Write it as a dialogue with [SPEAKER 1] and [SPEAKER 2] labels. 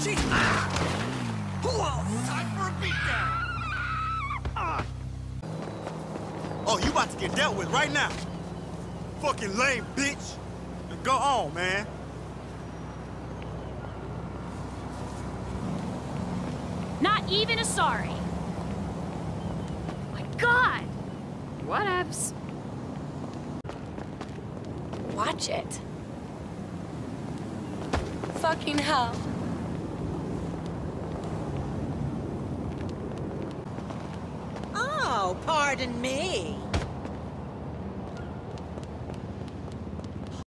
[SPEAKER 1] Time for a beatdown!
[SPEAKER 2] Oh, you about to get dealt with right now. Fucking lame bitch. Now go on, man.
[SPEAKER 3] Not even a sorry. My God! Whatevs.
[SPEAKER 4] Watch it. Fucking hell.
[SPEAKER 5] Oh, pardon me.